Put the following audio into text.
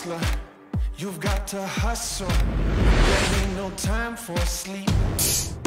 hustler, you've got to hustle. There ain't no time for sleep.